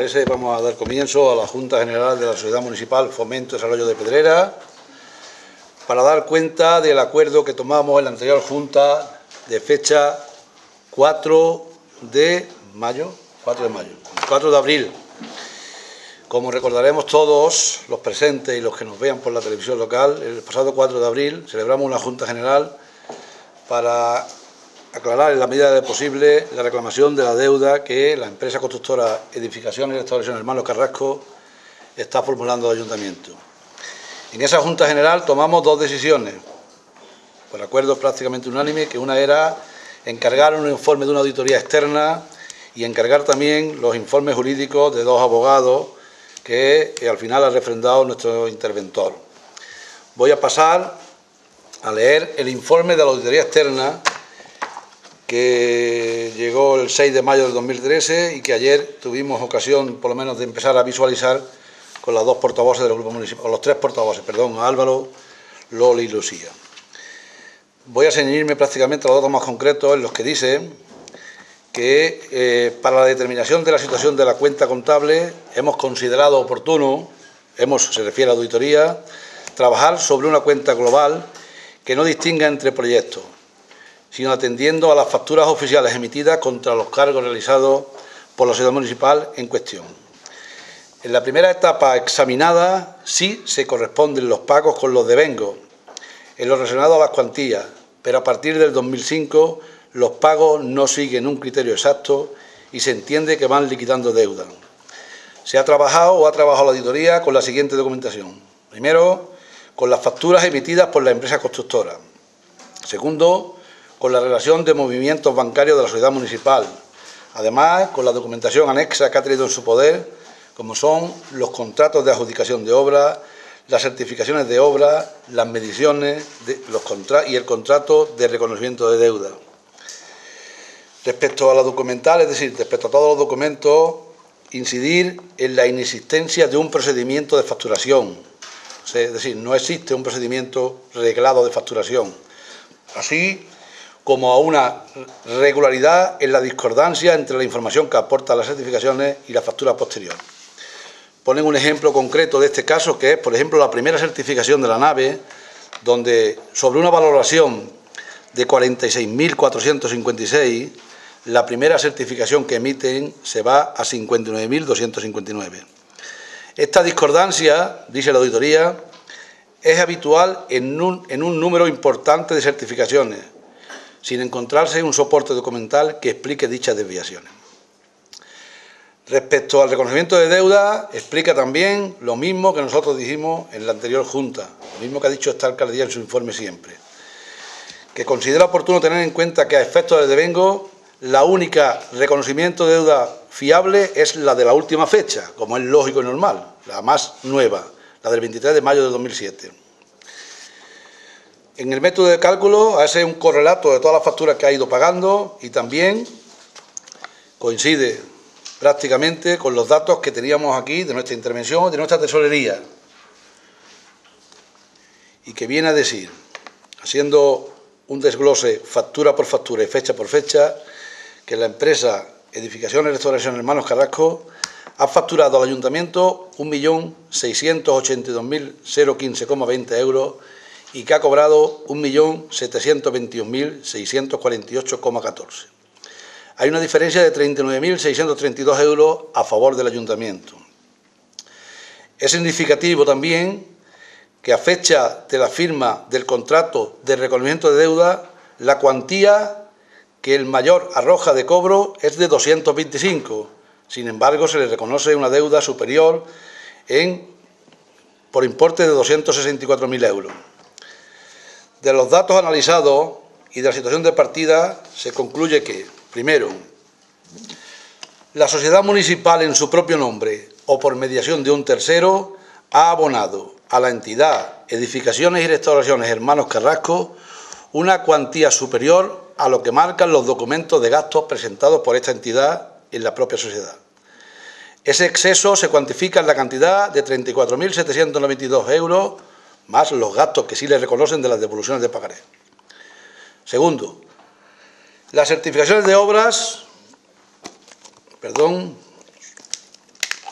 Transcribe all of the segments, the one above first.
parece, vamos a dar comienzo a la Junta General de la Sociedad Municipal Fomento y Desarrollo de Pedrera para dar cuenta del acuerdo que tomamos en la anterior Junta de fecha 4 de abril. Como recordaremos todos los presentes y los que nos vean por la televisión local, el pasado 4 de abril celebramos una Junta General para aclarar en la medida de posible la reclamación de la deuda que la empresa constructora Edificaciones y Restauración Hermanos Carrasco está formulando al Ayuntamiento. En esa Junta General tomamos dos decisiones, por acuerdo prácticamente unánime, que una era encargar un informe de una auditoría externa y encargar también los informes jurídicos de dos abogados que al final ha refrendado nuestro interventor. Voy a pasar a leer el informe de la auditoría externa que llegó el 6 de mayo del 2013 y que ayer tuvimos ocasión, por lo menos, de empezar a visualizar con las dos portavoces del grupo municipal, con los tres portavoces, perdón, Álvaro, Loli y Lucía. Voy a ceñirme prácticamente a los datos más concretos en los que dice que para la determinación de la situación de la cuenta contable hemos considerado oportuno, se refiere a la auditoría, trabajar sobre una cuenta global que no distinga entre proyectos, sino atendiendo a las facturas oficiales emitidas contra los cargos realizados por la sociedad municipal en cuestión. En la primera etapa examinada sí se corresponden los pagos con los devengos, en lo relacionado a las cuantías, pero a partir del 2005 los pagos no siguen un criterio exacto y se entiende que van liquidando deuda. Se ha trabajado la auditoría con la siguiente documentación. Primero, con las facturas emitidas por la empresa constructora. Segundo, con la relación de movimientos bancarios de la sociedad municipal. Además, con la documentación anexa que ha tenido en su poder, como son los contratos de adjudicación de obra, las certificaciones de obra, las mediciones y el contrato de reconocimiento de deuda. Respecto a la documental, es decir, respecto a todos los documentos, incidir en la inexistencia de un procedimiento de facturación. Es decir, no existe un procedimiento reglado de facturación. Así como a una regularidad en la discordancia entre la información que aportan las certificaciones y la factura posterior. Ponen un ejemplo concreto de este caso, que es, por ejemplo, la primera certificación de la nave, donde sobre una valoración de 46.456, la primera certificación que emiten se va a 59.259. Esta discordancia, dice la auditoría, es habitual en un número importante de certificaciones, sin encontrarse un soporte documental que explique dichas desviaciones. Respecto al reconocimiento de deuda, explica también lo mismo que nosotros dijimos en la anterior Junta, lo mismo que ha dicho esta alcaldía en su informe siempre, que considera oportuno tener en cuenta que a efectos de devengo, la única reconocimiento de deuda fiable es la de la última fecha, como es lógico y normal, la más nueva, la del 23 de mayo de 2007. En el método de cálculo hace un correlato de todas las facturas que ha ido pagando y también coincide prácticamente con los datos que teníamos aquí de nuestra intervención, de nuestra tesorería, y que viene a decir, haciendo un desglose factura por factura y fecha por fecha, que la empresa Edificaciones y Restauración Hermanos Carrasco ha facturado al Ayuntamiento 1.682.015,20 euros y que ha cobrado 1.721.648,14. Hay una diferencia de 39.632 euros a favor del Ayuntamiento. Es significativo también que a fecha de la firma del contrato de reconocimiento de deuda, la cuantía que el mayor arroja de cobro es de 225. Sin embargo, se le reconoce una deuda superior por importe de 264.000 euros. De los datos analizados y de la situación de partida se concluye que, primero, la sociedad municipal en su propio nombre o por mediación de un tercero ha abonado a la entidad Edificaciones y Restauraciones Hermanos Carrasco una cuantía superior a lo que marcan los documentos de gastos presentados por esta entidad en la propia sociedad. Ese exceso se cuantifica en la cantidad de 34.792 euros, más los gastos que sí le reconocen de las devoluciones de pagaré. Segundo, las certificaciones de obras,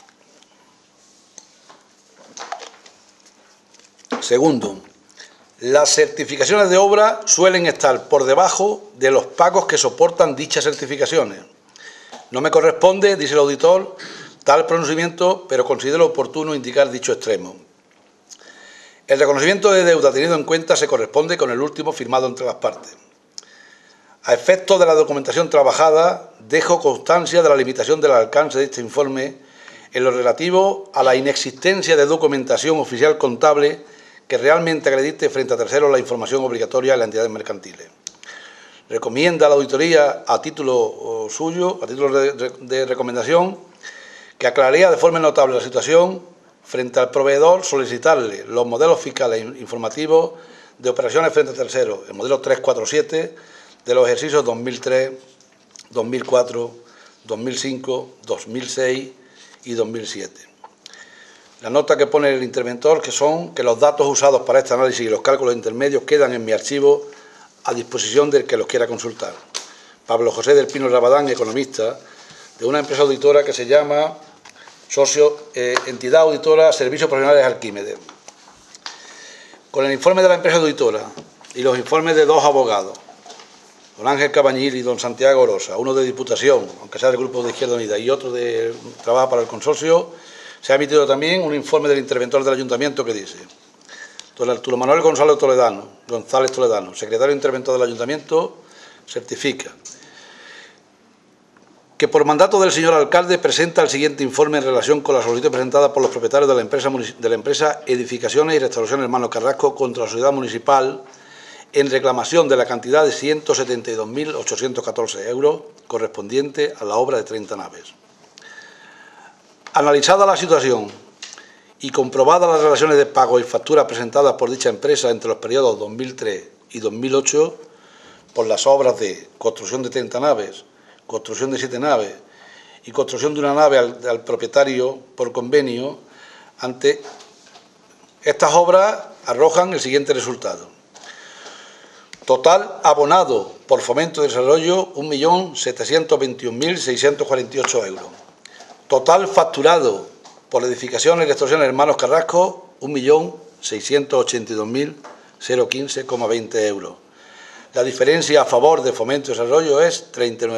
Segundo, las certificaciones de obra suelen estar por debajo de los pagos que soportan dichas certificaciones. No me corresponde, dice el auditor, tal pronunciamiento, pero considero oportuno indicar dicho extremo. El reconocimiento de deuda tenido en cuenta se corresponde con el último firmado entre las partes. A efectos de la documentación trabajada, dejo constancia de la limitación del alcance de este informe en lo relativo a la inexistencia de documentación oficial contable que realmente acredite frente a terceros la información obligatoria en las entidades mercantiles. Recomienda a la auditoría, a título suyo, a título de recomendación, que aclararía de forma notable la situación frente al proveedor, solicitarle los modelos fiscales informativos de operaciones frente a terceros, el modelo 347 de los ejercicios 2003, 2004, 2005, 2006 y 2007. La nota que pone el interventor que los datos usados para este análisis y los cálculos intermedios quedan en mi archivo a disposición del que los quiera consultar. Pablo José del Pino Rabadán, economista, de una empresa auditora que se llama Entidad Auditora Servicios Profesionales Arquímedes. Con el informe de la empresa auditora y los informes de dos abogados, don Ángel Cabañil y don Santiago Orosa, uno de Diputación, aunque sea del Grupo de Izquierda Unida, y otro de trabaja para el consorcio, se ha emitido también un informe del interventor del Ayuntamiento que dice: don Arturo Manuel González Toledano, secretario interventor del Ayuntamiento, certifica que por mandato del señor alcalde presenta el siguiente informe en relación con la solicitud presentada por los propietarios de la empresa Edificaciones y Restauraciones Hermanos Carrasco contra la sociedad municipal en reclamación de la cantidad de 172.814 euros correspondiente a la obra de 30 naves. Analizada la situación y comprobadas las relaciones de pago y facturas presentadas por dicha empresa entre los periodos 2003 y 2008 por las obras de construcción de 30 naves, construcción de 7 naves y construcción de una nave al propietario por convenio, ante estas obras arrojan el siguiente resultado. Total abonado por Fomento de Desarrollo, 1.721.648 euros. Total facturado por Edificaciones y Restauraciones Hermanos Carrasco, 1.682.015,20 euros. La diferencia a favor de Fomento de Desarrollo es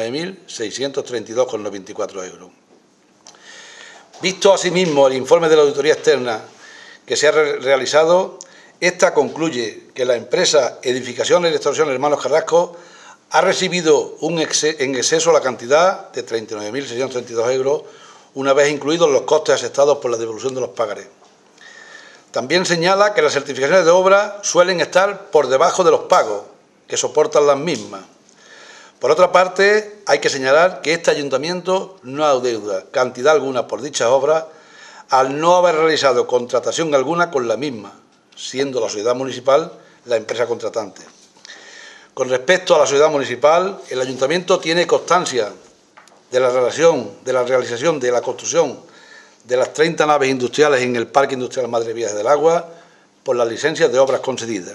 39.632,94 euros. Visto asimismo el informe de la auditoría externa que se ha realizado, esta concluye que la empresa Edificaciones y Restauraciones Hermanos Carrasco ha recibido en exceso la cantidad de 39.632 euros, una vez incluidos los costes aceptados por la devolución de los pagarés. También señala que las certificaciones de obra suelen estar por debajo de los pagos que soportan las mismas. Por otra parte, hay que señalar que este ayuntamiento no adeuda cantidad alguna por dichas obras al no haber realizado contratación alguna con la misma, siendo la sociedad municipal la empresa contratante. Con respecto a la sociedad municipal, el ayuntamiento tiene constancia de la realización de la construcción de las 30 naves industriales en el Parque Industrial Madre Vías del Agua por las licencias de obras concedidas.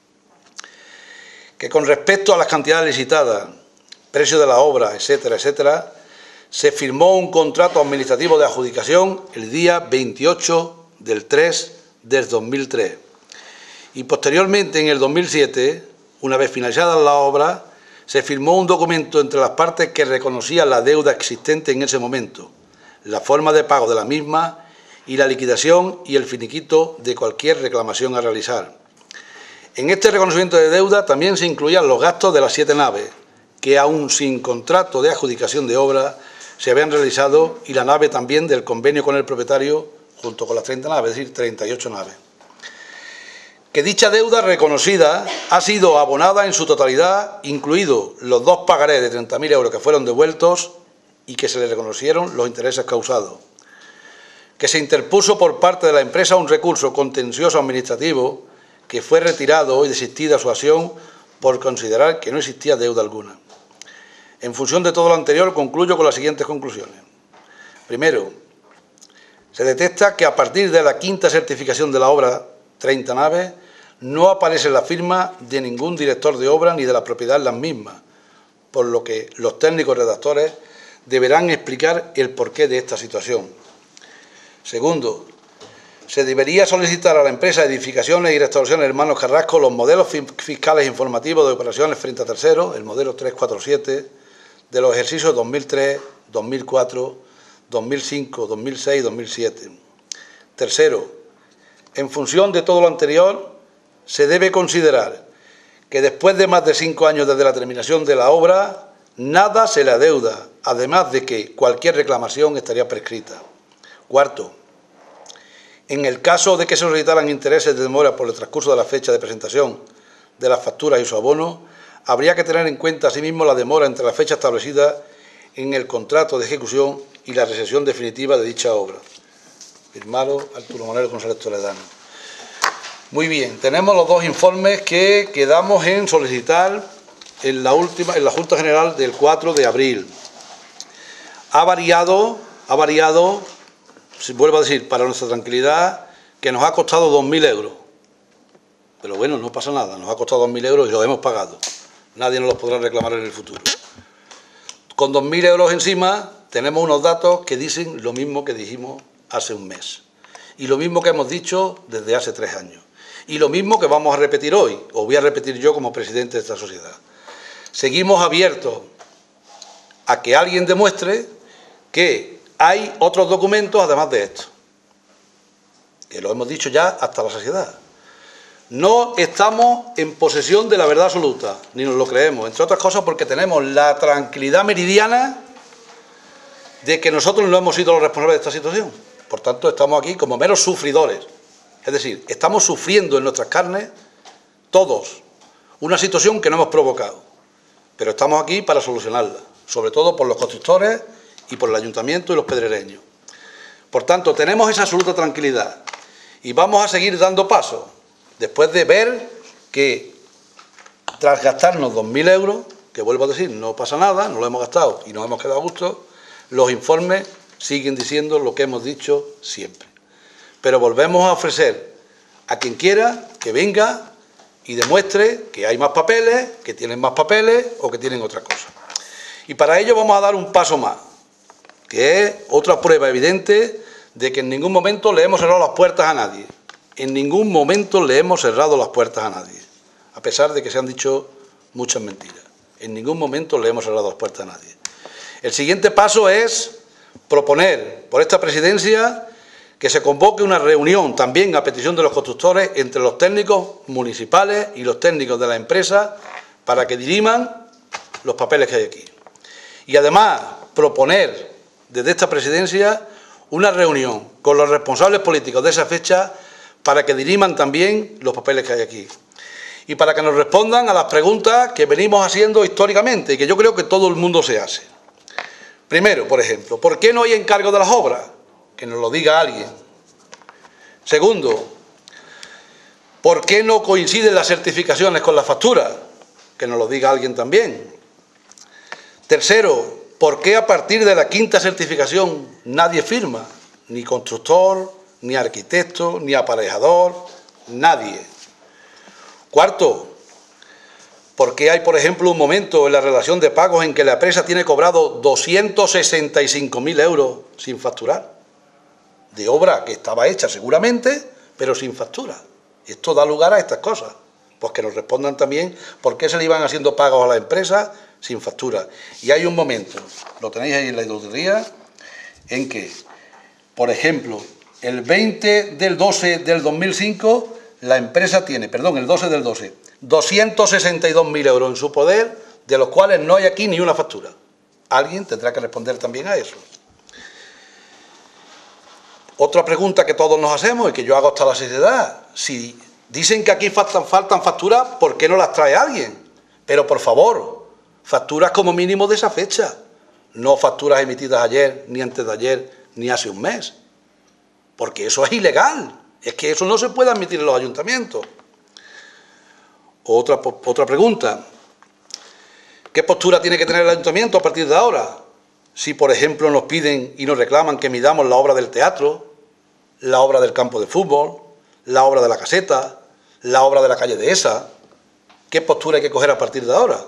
Que con respecto a las cantidades licitadas, precio de la obra, etcétera, etcétera, se firmó un contrato administrativo de adjudicación el día 28 del 3 del 2003 y posteriormente, en el 2007, una vez finalizada la obra, se firmó un documento entre las partes que reconocía la deuda existente en ese momento, la forma de pago de la misma y la liquidación y el finiquito de cualquier reclamación a realizar. En este reconocimiento de deuda también se incluían los gastos de las 7 naves, que aún sin contrato de adjudicación de obra se habían realizado, y la nave también del convenio con el propietario junto con las 30 naves, es decir, 38 naves. Que dicha deuda reconocida ha sido abonada en su totalidad, incluidos los 2 pagarés de 30.000 euros que fueron devueltos y que se le reconocieron los intereses causados. Que se interpuso por parte de la empresa un recurso contencioso administrativo que fue retirado y desistida su acción por considerar que no existía deuda alguna. En función de todo lo anterior, concluyo con las siguientes conclusiones. Primero, se detecta que a partir de la 5ª certificación de la obra 30 naves, no aparece la firma de ningún director de obra ni de la propiedad en las mismas, por lo que los técnicos redactores deberán explicar el porqué de esta situación. Segundo, Se debería solicitar a la empresa Edificaciones y Restauraciones Hermanos Carrasco los modelos fiscales informativos de operaciones frente a terceros, el modelo 347, de los ejercicios 2003, 2004, 2005, 2006 y 2007. Tercero, en función de todo lo anterior, se debe considerar que después de más de 5 años desde la terminación de la obra, nada se le adeuda, además de que cualquier reclamación estaría prescrita. Cuarto, en el caso de que se solicitaran intereses de demora por el transcurso de la fecha de presentación de las facturas y su abono, habría que tener en cuenta asimismo la demora entre la fecha establecida en el contrato de ejecución y la recepción definitiva de dicha obra. Firmado Arturo Manuel González Toledano. Muy bien, tenemos los dos informes que quedamos en solicitar en la Junta General del 4 de abril. Ha variado, vuelvo a decir, para nuestra tranquilidad, que nos ha costado 2.000 euros. Pero bueno, no pasa nada, nos ha costado 2.000 euros y los hemos pagado. Nadie nos los podrá reclamar en el futuro. Con 2.000 euros encima, tenemos unos datos que dicen lo mismo que dijimos hace un mes. Y lo mismo que hemos dicho desde hace 3 años. Y lo mismo que vamos a repetir hoy, o voy a repetir yo como presidente de esta sociedad. Seguimos abiertos a que alguien demuestre que hay otros documentos además de esto, que lo hemos dicho ya hasta la saciedad. No estamos en posesión de la verdad absoluta, ni nos lo creemos, entre otras cosas porque tenemos la tranquilidad meridiana de que nosotros no hemos sido los responsables de esta situación. Por tanto, estamos aquí como meros sufridores. Es decir, estamos sufriendo en nuestras carnes todos una situación que no hemos provocado, pero estamos aquí para solucionarla, sobre todo por los constructores y por el ayuntamiento y los pedrereños. Por tanto, tenemos esa absoluta tranquilidad y vamos a seguir dando pasos después de ver que tras gastarnos 2.000 euros, que vuelvo a decir, no pasa nada, no lo hemos gastado y nos hemos quedado a gusto, los informes siguen diciendo lo que hemos dicho siempre. Pero volvemos a ofrecer a quien quiera que venga y demuestre que hay más papeles, que tienen más papeles o que tienen otra cosa. Y para ello vamos a dar un paso más, que es otra prueba evidente de que en ningún momento le hemos cerrado las puertas a nadie. En ningún momento le hemos cerrado las puertas a nadie, a pesar de que se han dicho muchas mentiras. En ningún momento le hemos cerrado las puertas a nadie. El siguiente paso es proponer por esta presidencia que se convoque una reunión, también a petición de los constructores, entre los técnicos municipales y los técnicos de la empresa para que diriman los papeles que hay aquí. Y además proponer desde esta presidencia una reunión con los responsables políticos de esa fecha para que diriman también los papeles que hay aquí. Y para que nos respondan a las preguntas que venimos haciendo históricamente y que yo creo que todo el mundo se hace. Primero, por ejemplo, ¿por qué no hay encargo de las obras? Que nos lo diga alguien. Segundo, ¿por qué no coinciden las certificaciones con las facturas? Que nos lo diga alguien también. Tercero, ¿por qué a partir de la 5ª certificación nadie firma? Ni constructor, ni arquitecto, ni aparejador, nadie. Cuarto, ¿por qué hay, por ejemplo, un momento en la relación de pagos en que la empresa tiene cobrado 265.000 euros sin facturar? De obra que estaba hecha seguramente, pero sin factura. Esto da lugar a estas cosas. Pues que nos respondan también por qué se le iban haciendo pagos a la empresa sin factura. Y hay un momento, lo tenéis ahí en la auditoría, en que, por ejemplo, el 20 del 12 del 2005, la empresa tiene, perdón, el 12 del 12, 262.000 euros en su poder, de los cuales no hay aquí ni una factura. Alguien tendrá que responder también a eso. Otra pregunta que todos nos hacemos y que yo hago hasta la saciedad, si dicen que aquí faltan facturas, ¿por qué no las trae alguien? Pero por favor, facturas como mínimo de esa fecha, no facturas emitidas ayer, ni antes de ayer, ni hace un mes, porque eso es ilegal, es que eso no se puede admitir en los ayuntamientos. Otra pregunta, ¿qué postura tiene que tener el ayuntamiento a partir de ahora? Si, por ejemplo, nos piden y nos reclaman que midamos la obra del teatro, la obra del campo de fútbol, la obra de la caseta, la obra de la calle Dehesa, ¿qué postura hay que coger a partir de ahora?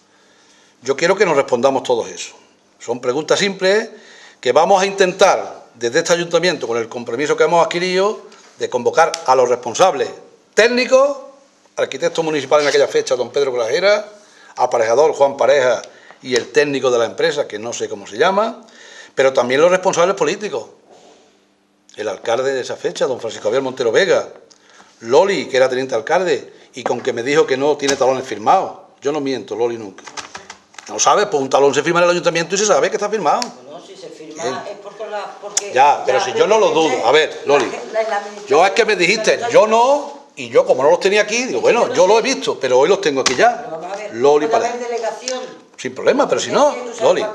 Yo quiero que nos respondamos todos eso. Son preguntas simples que vamos a intentar desde este ayuntamiento, con el compromiso que hemos adquirido, de convocar a los responsables técnicos, arquitecto municipal en aquella fecha, don Pedro Grajera, aparejador Juan Pareja y el técnico de la empresa, que no sé cómo se llama, pero también los responsables políticos. El alcalde de esa fecha, don Francisco Javier Montero Vega, Loli, que era teniente alcalde, y con que me dijo que no tiene talones firmados. Yo no miento, Loli, nunca. ¿No sabes? Pues un talón se firma en el ayuntamiento y se sabe que está firmado. No, si se firma es porque... Ya, pero si yo no lo dudo. A ver, Loli, yo es que me dijiste, yo no, y yo como no los tenía aquí, digo, bueno, yo lo he visto, pero hoy los tengo aquí ya. Loli, para... Sin problema, pero si no, Loli.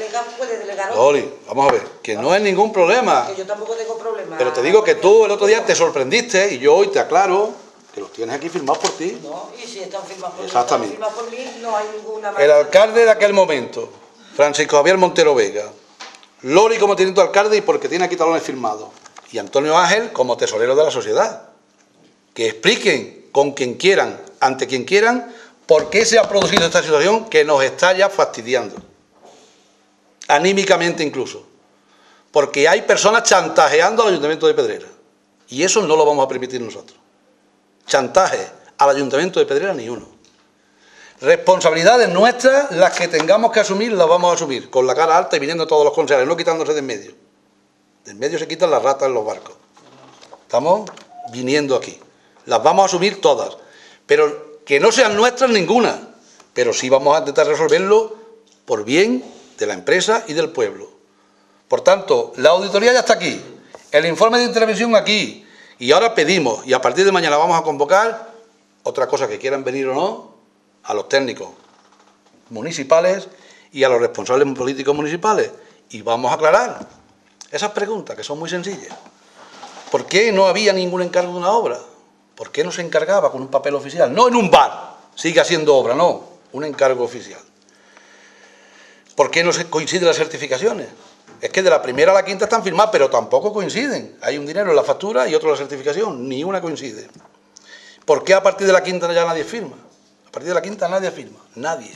Loli, vamos a ver, que no es ningún problema. Que yo tampoco tengo problema. Pero te digo que tú el otro día te sorprendiste y yo hoy te aclaro que los tienes aquí firmados por ti. No, y si están firmados por exactamente. Mí, no hay ninguna... El alcalde de aquel momento, Francisco Javier Montero Vega, Loli como teniente alcalde y porque tiene aquí talones firmados, y Antonio Ángel como tesorero de la sociedad. Que expliquen con quien quieran, ante quien quieran, por qué se ha producido esta situación que nos está ya fastidiando. Anímicamente incluso. Porque hay personas chantajeando al Ayuntamiento de Pedrera. Y eso no lo vamos a permitir nosotros. Chantaje al Ayuntamiento de Pedrera ni uno. Responsabilidades nuestras, las que tengamos que asumir, las vamos a asumir. Con la cara alta y viniendo todos los concejales, no quitándose de en medio. De en medio se quitan las ratas en los barcos. Estamos viniendo aquí. Las vamos a asumir todas. Pero que no sean nuestras ninguna. Pero sí vamos a intentar resolverlo por bien de la empresa y del pueblo. Por tanto, la auditoría ya está aquí, el informe de intervención aquí, y ahora pedimos, y a partir de mañana vamos a convocar, otra cosa que quieran venir o no, a los técnicos municipales y a los responsables políticos municipales, y vamos a aclarar esas preguntas que son muy sencillas. ¿Por qué no había ningún encargo de una obra? ¿Por qué no se encargaba con un papel oficial? No en un bar, siga siendo obra, no, un encargo oficial. ¿Por qué no se coinciden las certificaciones? Es que de la primera a la quinta están firmadas, pero tampoco coinciden. Hay un dinero en la factura y otro en la certificación, ni una coincide. ¿Por qué a partir de la quinta ya nadie firma? A partir de la quinta nadie firma, nadie.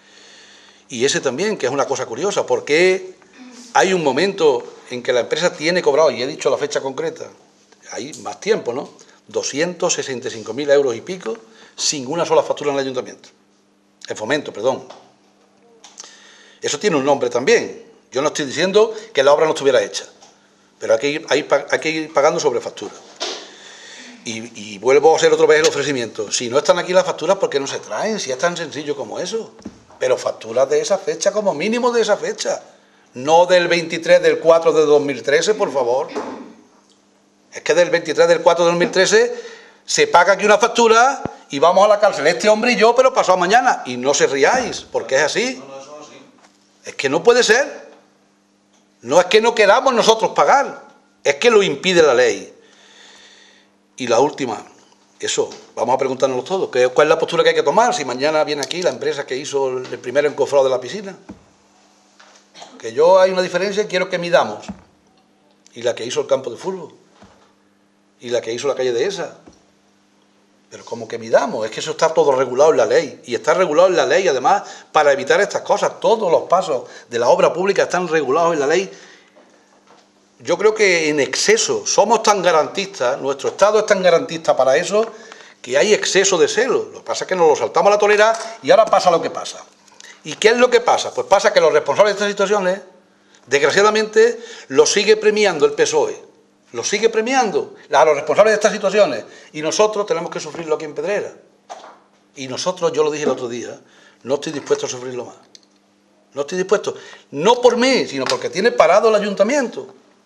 Y ese también, que es una cosa curiosa, ¿por qué hay un momento en que la empresa tiene cobrado, y he dicho la fecha concreta, hay más tiempo, ¿no? 265.000 euros y pico, sin una sola factura en el ayuntamiento. En Fomento, perdón. Eso tiene un nombre también. Yo no estoy diciendo que la obra no estuviera hecha, pero hay que ir pagando sobre factura. Y vuelvo a hacer otra vez el ofrecimiento. Si no están aquí las facturas, ¿por qué no se traen? Si es tan sencillo como eso. Pero facturas de esa fecha, como mínimo de esa fecha. No del 23 del 4 de 2013, por favor. Es que del 23 del 4 de 2013 se paga aquí una factura y vamos a la cárcel. Este hombre y yo, pero pasado mañana. Y no se riáis, porque es así. Es que no puede ser. No es que no queramos nosotros pagar, es que lo impide la ley. Y la última, eso, vamos a preguntárnoslo todos, ¿cuál es la postura que hay que tomar si mañana viene aquí la empresa que hizo el primer encofrado de la piscina? Que yo hay una diferencia y quiero que midamos. Y la que hizo el campo de fútbol. Y la que hizo la calle de esa. Pero como que midamos, es que eso está todo regulado en la ley. Y está regulado en la ley, además, para evitar estas cosas. Todos los pasos de la obra pública están regulados en la ley. Yo creo que en exceso somos tan garantistas, nuestro Estado es tan garantista para eso, que hay exceso de celo. Lo que pasa es que nos lo saltamos a la torera y ahora pasa lo que pasa. ¿Y qué es lo que pasa? Pues pasa que los responsables de estas situaciones, desgraciadamente, los sigue premiando el PSOE. Lo sigue premiando a los responsables de estas situaciones y nosotros tenemos que sufrirlo aquí en Pedrera. Y nosotros, yo lo dije el otro día, no estoy dispuesto a sufrirlo más. No estoy dispuesto, no por mí, sino porque tiene parado el ayuntamiento.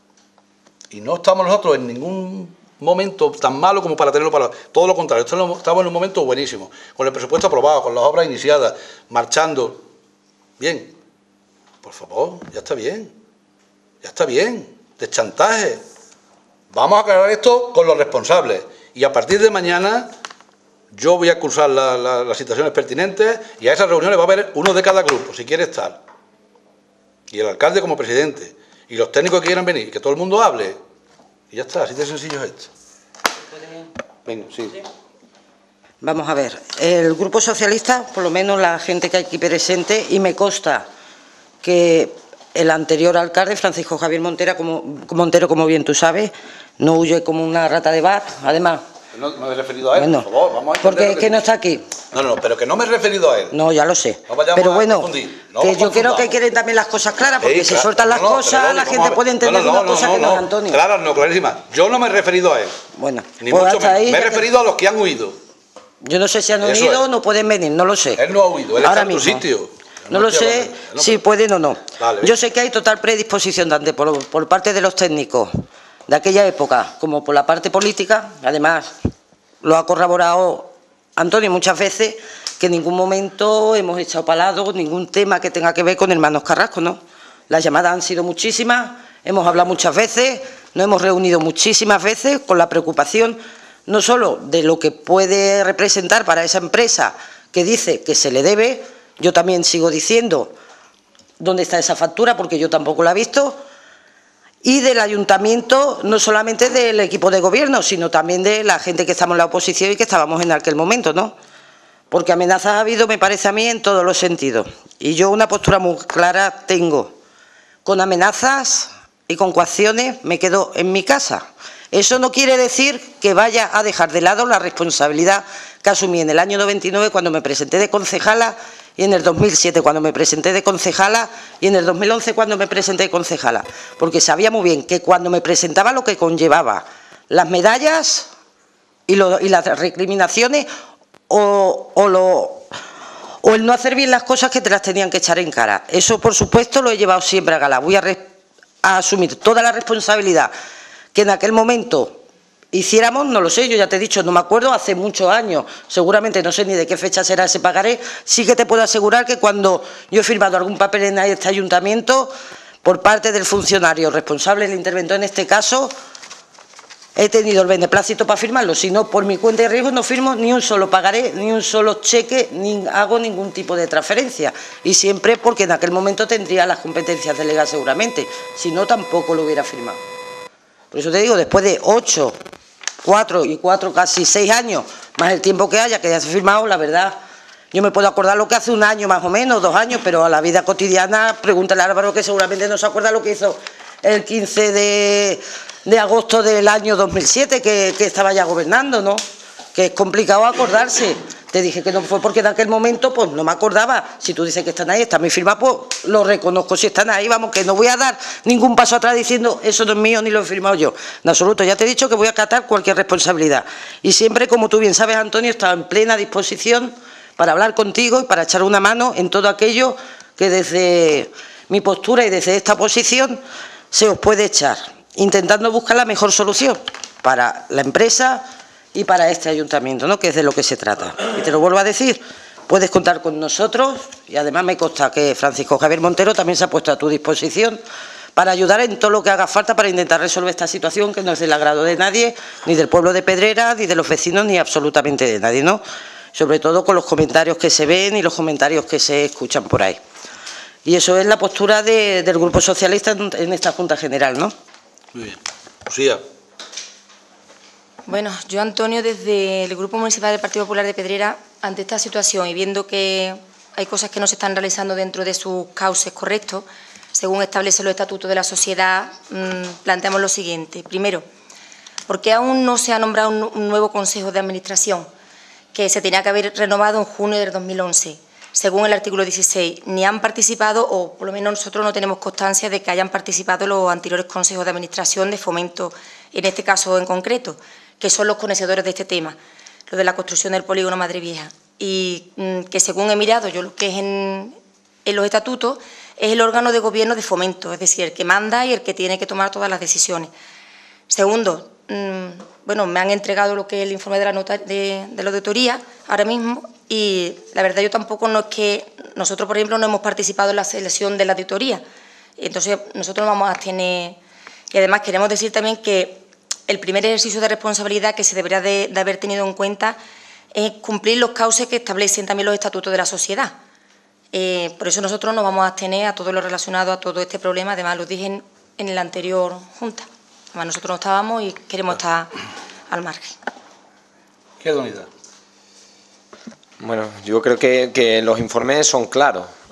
Y no estamos nosotros en ningún momento tan malo como para tenerlo parado. Todo lo contrario, estamos en un momento buenísimo, con el presupuesto aprobado, con las obras iniciadas, marchando. Bien, por favor, ya está bien, de chantaje. Vamos a aclarar esto con los responsables y a partir de mañana yo voy a cursar las situaciones pertinentes y a esas reuniones va a haber uno de cada grupo, si quiere estar. Y el alcalde como presidente y los técnicos que quieran venir, que todo el mundo hable. Y ya está, así de sencillo es esto. Venga, sí. Vamos a ver, el Grupo Socialista, por lo menos la gente que hay aquí presente, y me consta que el anterior alcalde, Francisco Javier Montero, como bien tú sabes, no huye como una rata de bar, además. No me he referido a él, bueno, por favor, vamos a porque es que no está aquí. No, pero que no me he referido a él. No, ya lo sé. No vayamos pero a bueno, confundir. No que yo creo confundamos. que quieren también las cosas claras, porque si claro. sueltan las cosas, la gente puede entender una cosa que no es Antonio. Claro, no, clarísima. Yo no me he referido a él. Bueno, ni pues mucho hasta menos. ahí Me he referido a los que han huido. Yo no sé si han Eso huido o es. no pueden venir, no lo sé. Él no ha huido, él Ahora está en tu mismo. sitio. No lo sé si pueden o no. Vale. Yo sé que hay total predisposición tanto por parte de los técnicos de aquella época como por la parte política. Además, lo ha corroborado Antonio muchas veces, que en ningún momento hemos echado para lado ningún tema que tenga que ver con Hermanos Carrasco, ¿no? Las llamadas han sido muchísimas, hemos hablado muchas veces, nos hemos reunido muchísimas veces con la preocupación no solo de lo que puede representar para esa empresa que dice que se le debe. Yo también sigo diciendo dónde está esa factura, porque yo tampoco la he visto, y del ayuntamiento, no solamente del equipo de gobierno, sino también de la gente que estamos en la oposición y que estábamos en aquel momento, ¿no? Porque amenazas ha habido, me parece a mí, en todos los sentidos. Y yo una postura muy clara tengo. Con amenazas y con coacciones me quedo en mi casa. Eso no quiere decir que vaya a dejar de lado la responsabilidad que asumí en el año 99 cuando me presenté de concejala, y en el 2007 cuando me presenté de concejala, y en el 2011 cuando me presenté de concejala. Porque sabía muy bien que cuando me presentaba lo que conllevaba las medallas y las recriminaciones o el no hacer bien las cosas que te las tenían que echar en cara. Eso, por supuesto, lo he llevado siempre a gala. Voy a asumir toda la responsabilidad que en aquel momento hiciéramos, no lo sé, yo ya te he dicho, no me acuerdo, hace muchos años, seguramente no sé ni de qué fecha será ese pagaré. Sí que te puedo asegurar que cuando yo he firmado algún papel en este ayuntamiento, por parte del funcionario responsable, el interventor en este caso, he tenido el beneplácito para firmarlo. Si no, por mi cuenta de riesgo no firmo ni un solo pagaré, ni un solo cheque, ni hago ningún tipo de transferencia. Y siempre porque en aquel momento tendría las competencias delegadas seguramente. Si no, tampoco lo hubiera firmado. Por eso te digo, después de 4 y 4, casi 6 años, más el tiempo que haya firmado, la verdad, yo me puedo acordar lo que hace un año más o menos, 2 años, pero a la vida cotidiana, pregúntale a Álvaro, que seguramente no se acuerda lo que hizo el 15 de agosto del año 2007, que estaba ya gobernando, ¿no? Que es complicado acordarse. Te dije que no fue porque en aquel momento pues no me acordaba. Si tú dices que están ahí, está mi firma, pues lo reconozco si están ahí. Vamos, que no voy a dar ningún paso atrás diciendo eso no es mío ni lo he firmado yo. En absoluto, ya te he dicho que voy a acatar cualquier responsabilidad. Y siempre, como tú bien sabes, Antonio, estaba en plena disposición para hablar contigo y para echar una mano en todo aquello que desde mi postura y desde esta posición se os puede echar, intentando buscar la mejor solución para la empresa y para este ayuntamiento, ¿no? Que es de lo que se trata. Y te lo vuelvo a decir, puedes contar con nosotros, y además me consta que Francisco Javier Montero también se ha puesto a tu disposición para ayudar en todo lo que haga falta para intentar resolver esta situación, que no es del agrado de nadie, ni del pueblo de Pedrera, ni de los vecinos, ni absolutamente de nadie, ¿no? Sobre todo con los comentarios que se ven y los comentarios que se escuchan por ahí. Y eso es la postura del Grupo Socialista en esta Junta General, ¿no? Muy bien. Lucía. Bueno, yo, Antonio, desde el Grupo Municipal del Partido Popular de Pedrera, ante esta situación y viendo que hay cosas que no se están realizando dentro de sus cauces correctos, según establecen los estatutos de la sociedad, planteamos lo siguiente. Primero, ¿por qué aún no se ha nombrado un nuevo Consejo de Administración que se tenía que haber renovado en junio del 2011? Según el artículo 16, ni han participado, o por lo menos nosotros no tenemos constancia de que hayan participado los anteriores consejos de administración de Fomento, en este caso en concreto, que son los conocedores de este tema, lo de la construcción del polígono Madrevieja, y que según he mirado yo lo que es en los estatutos, es el órgano de gobierno de Fomento, es decir, el que manda y el que tiene que tomar todas las decisiones. Segundo, bueno, me han entregado lo que es el informe de la nota de la auditoría ahora mismo, y la verdad yo tampoco no es que nosotros, por ejemplo, no hemos participado en la selección de la auditoría, entonces nosotros nos vamos a abstener. Y además queremos decir también que el primer ejercicio de responsabilidad que se debería de haber tenido en cuenta es cumplir los cauces que establecen también los estatutos de la sociedad. Por eso nosotros nos vamos a abstener a todo lo relacionado a todo este problema. Además, lo dije en la anterior Junta. Además, nosotros no estábamos y queremos estar al margen. ¿Qué, don Ida? Bueno, yo creo que los informes son claros.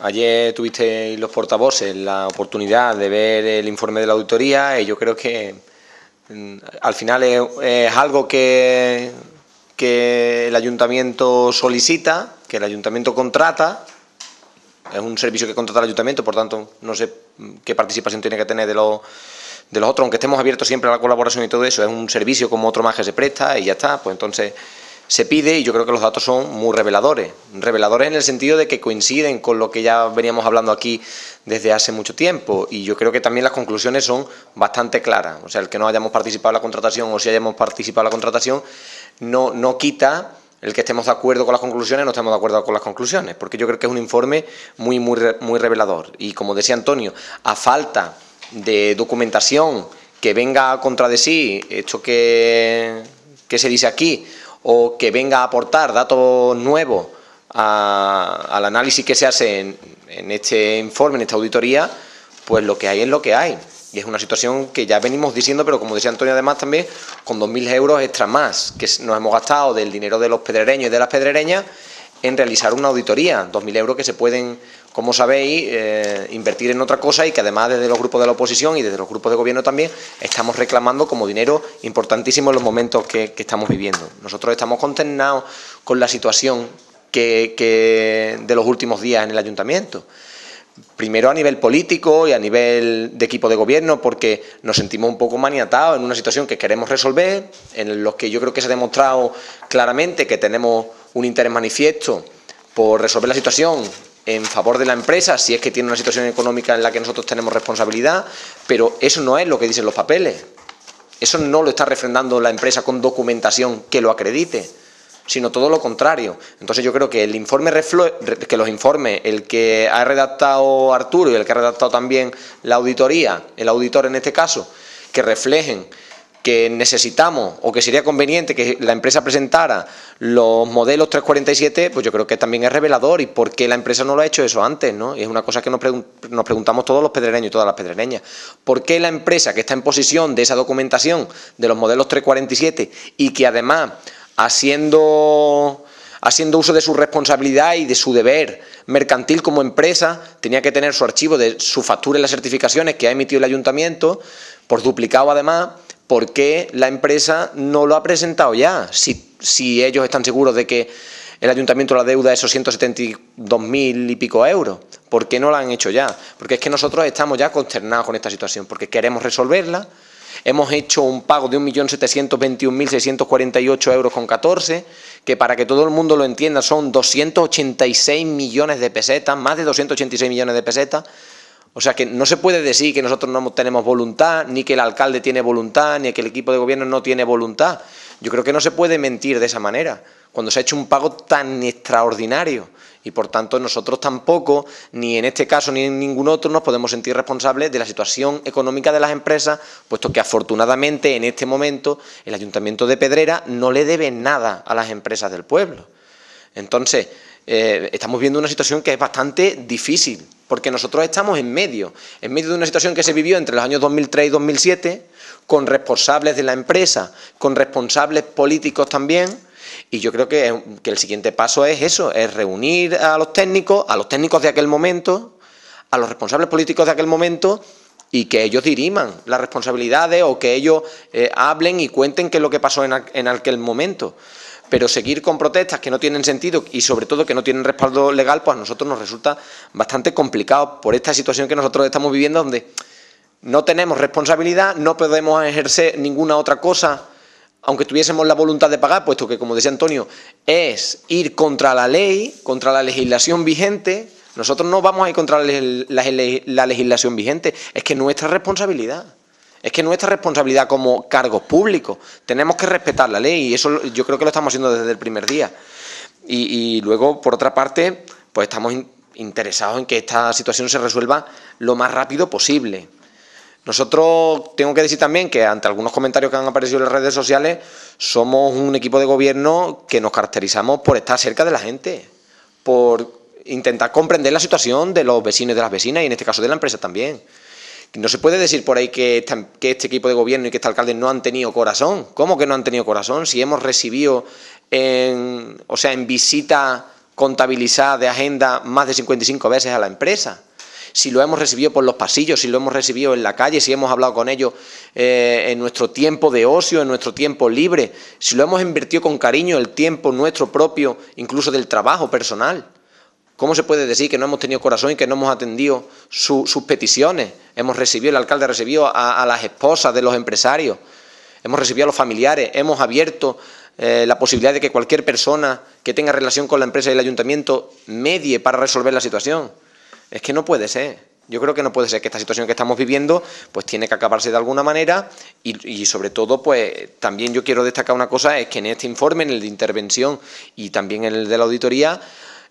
ayer tuvisteis los portavoces la oportunidad de ver el informe de la auditoría y yo creo que al final es algo que el Ayuntamiento solicita, que el Ayuntamiento contrata. Es un servicio que contrata el Ayuntamiento, por tanto, no sé qué participación tiene que tener de los otros, aunque estemos abiertos siempre a la colaboración y todo eso, es un servicio como otro más que se presta y ya está, pues entonces se pide y yo creo que los datos son muy reveladores. Reveladores en el sentido de que coinciden con lo que ya veníamos hablando aquí desde hace mucho tiempo y yo creo que también las conclusiones son bastante claras. O sea, el que no hayamos participado en la contratación o si hayamos participado en la contratación no quita el que estemos de acuerdo con las conclusiones o no estemos de acuerdo con las conclusiones, porque yo creo que es un informe muy revelador. Y como decía Antonio, a falta de documentación que venga a contradecir esto que se dice aquí o que venga a aportar datos nuevos al análisis que se hace en este informe, en esta auditoría, pues lo que hay es lo que hay. Y es una situación que ya venimos diciendo, pero como decía Antonio además también, con 2.000 euros extra más que nos hemos gastado del dinero de los pedrereños y de las pedrereñas en realizar una auditoría. 2.000 euros que se pueden, como sabéis, invertir en otra cosa y que además desde los grupos de la oposición y desde los grupos de gobierno también estamos reclamando como dinero importantísimo en los momentos que estamos viviendo. Nosotros estamos consternados con la situación de los últimos días en el Ayuntamiento. Primero a nivel político y a nivel de equipo de gobierno, porque nos sentimos un poco maniatados en una situación que queremos resolver, en los que yo creo que se ha demostrado claramente que tenemos un interés manifiesto por resolver la situación en favor de la empresa, si es que tiene una situación económica en la que nosotros tenemos responsabilidad, pero eso no es lo que dicen los papeles. Eso no lo está refrendando la empresa con documentación que lo acredite, sino todo lo contrario. Entonces yo creo que el informe los informes, el que ha redactado Arturo y el que ha redactado también la auditoría, el auditor en este caso, que reflejen que necesitamos o que sería conveniente que la empresa presentara los modelos 347, pues yo creo que también es revelador. ¿Y por qué la empresa no lo ha hecho eso antes, no? Y es una cosa que nos preguntamos todos los pedrereños y todas las pedrereñas. ¿Por qué la empresa que está en posesión de esa documentación de los modelos 347 y que además haciendo uso de su responsabilidad y de su deber mercantil como empresa, tenía que tener su archivo de su factura y las certificaciones que ha emitido el Ayuntamiento, por duplicado además? ¿Por qué la empresa no lo ha presentado ya? Si ellos están seguros de que el Ayuntamiento la deuda esos 172.000 y pico euros. ¿Por qué no lo han hecho ya? Porque es que nosotros estamos ya consternados con esta situación, porque queremos resolverla. Hemos hecho un pago de 1.721.648 euros con 14, que para que todo el mundo lo entienda son 286 millones de pesetas, más de 286 millones de pesetas. O sea que no se puede decir que nosotros no tenemos voluntad, ni que el alcalde tiene voluntad, ni que el equipo de gobierno no tiene voluntad. Yo creo que no se puede mentir de esa manera, cuando se ha hecho un pago tan extraordinario. Y por tanto nosotros tampoco, ni en este caso ni en ningún otro, nos podemos sentir responsables de la situación económica de las empresas, puesto que afortunadamente en este momento el Ayuntamiento de Pedrera no le debe nada a las empresas del pueblo. Entonces, estamos viendo una situación que es bastante difícil, porque nosotros estamos en medio de una situación que se vivió entre los años 2003 y 2007, con responsables de la empresa, con responsables políticos también, y yo creo que el siguiente paso es eso, es reunir a los técnicos de aquel momento, a los responsables políticos de aquel momento, y que ellos diriman las responsabilidades o que ellos hablen y cuenten qué es lo que pasó en aquel momento. Pero seguir con protestas que no tienen sentido y sobre todo que no tienen respaldo legal, pues a nosotros nos resulta bastante complicado por esta situación que nosotros estamos viviendo, donde no tenemos responsabilidad, no podemos ejercer ninguna otra cosa, aunque tuviésemos la voluntad de pagar, puesto que, como decía Antonio, es ir contra la ley, contra la legislación vigente. Nosotros no vamos a ir contra la legislación vigente, es que nuestra responsabilidad. Es que nuestra responsabilidad como cargos públicos, tenemos que respetar la ley y eso yo creo que lo estamos haciendo desde el primer día. Y luego, por otra parte, pues estamos interesados en que esta situación se resuelva lo más rápido posible. Nosotros, tengo que decir también que ante algunos comentarios que han aparecido en las redes sociales, somos un equipo de gobierno que nos caracterizamos por estar cerca de la gente, por intentar comprender la situación de los vecinos y de las vecinas y en este caso de la empresa también. No se puede decir por ahí que este equipo de gobierno y que este alcalde no han tenido corazón. ¿Cómo que no han tenido corazón? Si hemos recibido en visita contabilizar de agenda más de 55 veces a la empresa. Si lo hemos recibido por los pasillos, si lo hemos recibido en la calle, si hemos hablado con ellos en nuestro tiempo de ocio, en nuestro tiempo libre, si lo hemos invertido con cariño, el tiempo nuestro propio, incluso del trabajo personal. ¿Cómo se puede decir que no hemos tenido corazón y que no hemos atendido sus peticiones? Hemos recibido, el alcalde ha recibido a las esposas de los empresarios, hemos recibido a los familiares, hemos abierto la posibilidad de que cualquier persona que tenga relación con la empresa y el ayuntamiento medie para resolver la situación. Es que no puede ser. Yo creo que no puede ser que esta situación que estamos viviendo pues tiene que acabarse de alguna manera y sobre todo pues también yo quiero destacar una cosa, es que en este informe, en el de intervención y también en el de la auditoría,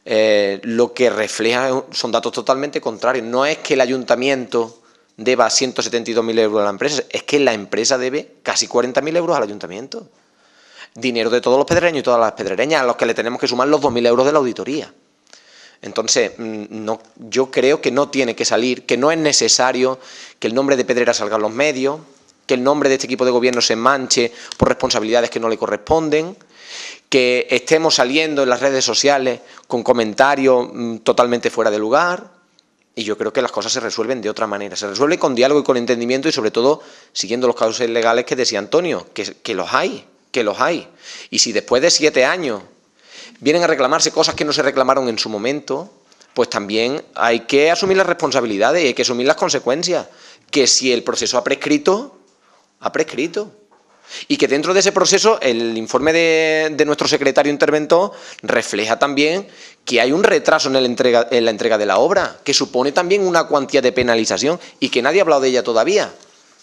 lo que refleja son datos totalmente contrarios. No es que el ayuntamiento deba 172.000 euros a la empresa, es que la empresa debe casi 40.000 euros al ayuntamiento. Dinero de todos los pedrereños y todas las pedrereñas, a los que le tenemos que sumar los 2.000 euros de la auditoría. Entonces, no, yo creo que no tiene que salir, que no es necesario que el nombre de Pedrera salga en los medios, que el nombre de este equipo de gobierno se manche por responsabilidades que no le corresponden, que estemos saliendo en las redes sociales con comentarios totalmente fuera de lugar. Y yo creo que las cosas se resuelven de otra manera. Se resuelve con diálogo y con entendimiento y, sobre todo, siguiendo los cauces legales que decía Antonio, que los hay, que los hay. Y si después de 7 años vienen a reclamarse cosas que no se reclamaron en su momento, pues también hay que asumir las responsabilidades y hay que asumir las consecuencias. Que si el proceso ha prescrito, ha prescrito. Y que dentro de ese proceso el informe de nuestro secretario interventor refleja también que hay un retraso en la entrega de la obra, que supone también una cuantía de penalización y que nadie ha hablado de ella todavía.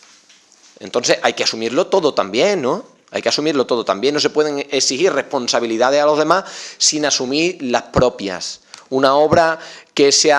Entonces hay que asumirlo todo también, ¿no? Hay que asumirlo todo también. No se pueden exigir responsabilidades a los demás sin asumir las propias. Una obra que se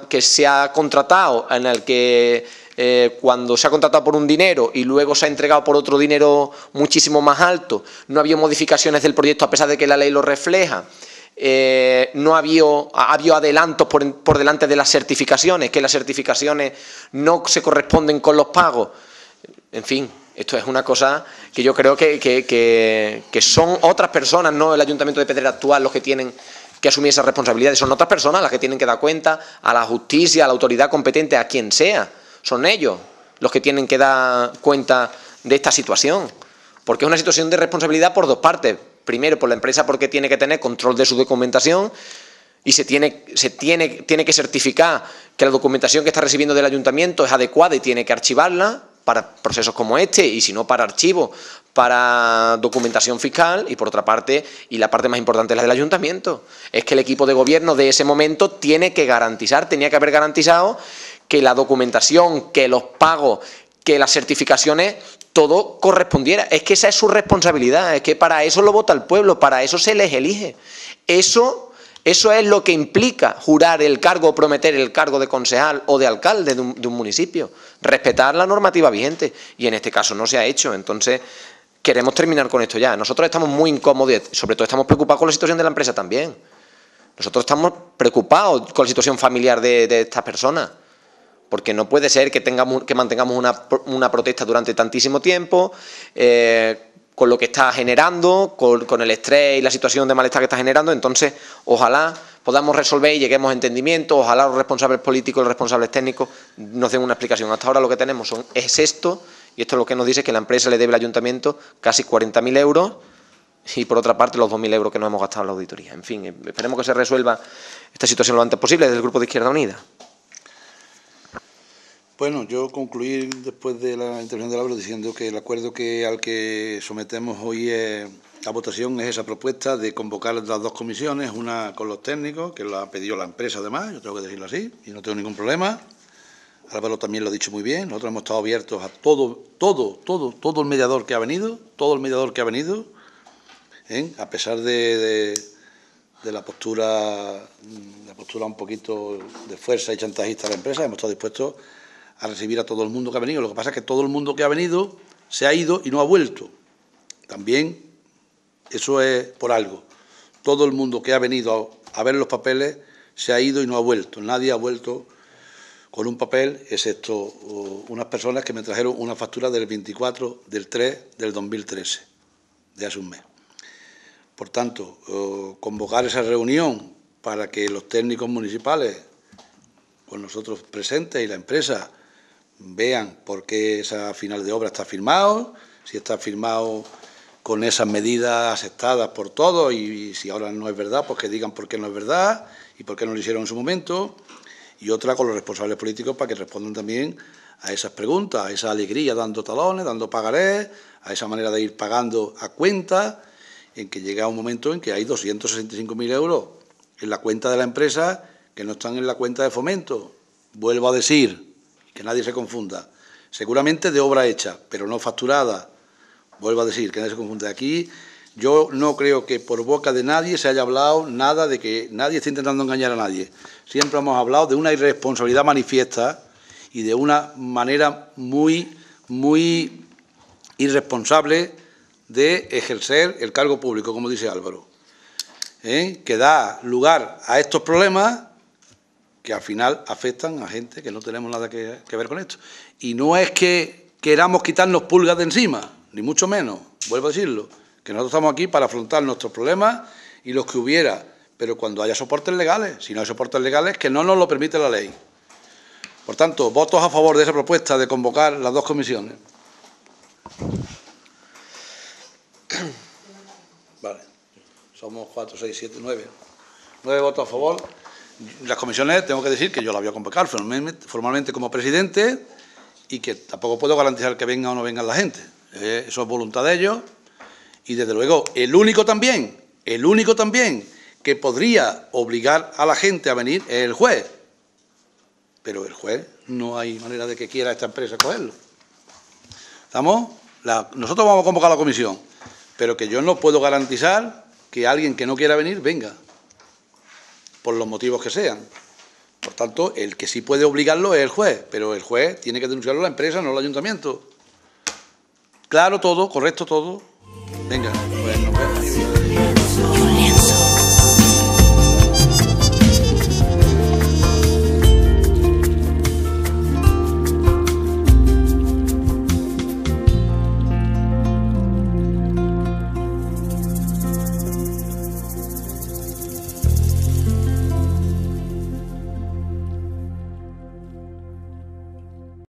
ha contratado, en el que cuando se ha contratado por un dinero y luego se ha entregado por otro dinero muchísimo más alto, no ha habido modificaciones del proyecto a pesar de que la ley lo refleja, no ha habido adelantos por delante de las certificaciones, que las certificaciones no se corresponden con los pagos. En fin, esto es una cosa que yo creo que son otras personas, no el Ayuntamiento de Pedrera actual, los que tienen que asumir esas responsabilidades. Son otras personas las que tienen que dar cuenta a la justicia, a la autoridad competente, a quien sea. Son ellos los que tienen que dar cuenta de esta situación. Porque es una situación de responsabilidad por dos partes. Primero, por la empresa, porque tiene que tener control de su documentación y tiene que certificar que la documentación que está recibiendo del ayuntamiento es adecuada y tiene que archivarla para procesos como este, y si no para archivo, para documentación fiscal. Y por otra parte, y la parte más importante es la del ayuntamiento, es que el equipo de gobierno de ese momento tenía que haber garantizado que la documentación, que los pagos, que las certificaciones, todo correspondiera. Es que esa es su responsabilidad, es que para eso lo vota el pueblo, para eso se les elige. Eso es lo que implica jurar el cargo o prometer el cargo de concejal o de alcalde de un municipio. Respetar la normativa vigente, y en este caso no se ha hecho. Entonces, queremos terminar con esto ya. Nosotros estamos muy incómodos, sobre todo estamos preocupados con la situación de la empresa también. Nosotros estamos preocupados con la situación familiar de estas personas. Porque no puede ser que mantengamos una protesta durante tantísimo tiempo, con lo que está generando, con el estrés y la situación de malestar que está generando. Entonces, ojalá podamos resolver y lleguemos a entendimiento, ojalá los responsables políticos, los responsables técnicos nos den una explicación. Hasta ahora lo que tenemos es esto, y esto es lo que nos dice que la empresa le debe al ayuntamiento casi 40.000 euros y, por otra parte, los 2.000 euros que nos hemos gastado en la auditoría. En fin, esperemos que se resuelva esta situación lo antes posible desde el Grupo de Izquierda Unida. Bueno, yo concluir después de la intervención de Álvaro diciendo que el acuerdo al que sometemos hoy a votación es esa propuesta de convocar las dos comisiones, una con los técnicos, que la ha pedido la empresa además, yo tengo que decirlo así, y no tengo ningún problema. Álvaro también lo ha dicho muy bien, nosotros hemos estado abiertos a todo el mediador que ha venido, a pesar de la postura un poquito de fuerza y chantajista de la empresa, hemos estado dispuestos a recibir a todo el mundo que ha venido. Lo que pasa es que todo el mundo que ha venido se ha ido y no ha vuelto. También eso es por algo. Todo el mundo que ha venido a ver los papeles se ha ido y no ha vuelto. Nadie ha vuelto con un papel, excepto unas personas que me trajeron una factura del 24 del 3 del 2013, de hace un mes. Por tanto, convocar esa reunión para que los técnicos municipales, con nosotros presentes y la empresa, vean por qué ese final de obra está firmado, si está firmado con esas medidas aceptadas por todos y si ahora no es verdad, pues que digan por qué no es verdad y por qué no lo hicieron en su momento. Y otra con los responsables políticos para que respondan también a esas preguntas, a esa alegría dando talones, dando pagarés, a esa manera de ir pagando a cuenta, en que llega un momento en que hay 265.000 euros en la cuenta de la empresa que no están en la cuenta de Fomento. Vuelvo a decir, que nadie se confunda, seguramente de obra hecha, pero no facturada. Vuelvo a decir, que nadie se confunda. Aquí yo no creo que por boca de nadie se haya hablado nada de que nadie esté intentando engañar a nadie. Siempre hemos hablado de una irresponsabilidad manifiesta y de una manera muy irresponsable de ejercer el cargo público, como dice Álvaro, que da lugar a estos problemas que al final afectan a gente que no tenemos nada que ver con esto. Y no es que queramos quitarnos pulgas de encima, ni mucho menos, vuelvo a decirlo, que nosotros estamos aquí para afrontar nuestros problemas y los que hubiera, pero cuando haya soportes legales. Si no hay soportes legales, que no nos lo permite la ley. Por tanto, votos a favor de esa propuesta de convocar las dos comisiones. Vale, somos 4, 6, 7, 9. 9 votos a favor. Las comisiones, tengo que decir que yo las voy a convocar formalmente como presidente y que tampoco puedo garantizar que venga o no venga la gente. Eso es voluntad de ellos. Y, desde luego, el único también que podría obligar a la gente a venir es el juez. Pero el juez no hay manera de que quiera esta empresa cogerlo. ¿Estamos? Nosotros vamos a convocar a la comisión, pero que yo no puedo garantizar que alguien que no quiera venir venga, por los motivos que sean. Por tanto, el que sí puede obligarlo es el juez, pero el juez tiene que denunciarlo a la empresa, no al ayuntamiento. Claro todo, correcto todo. Venga, pues nos vemos.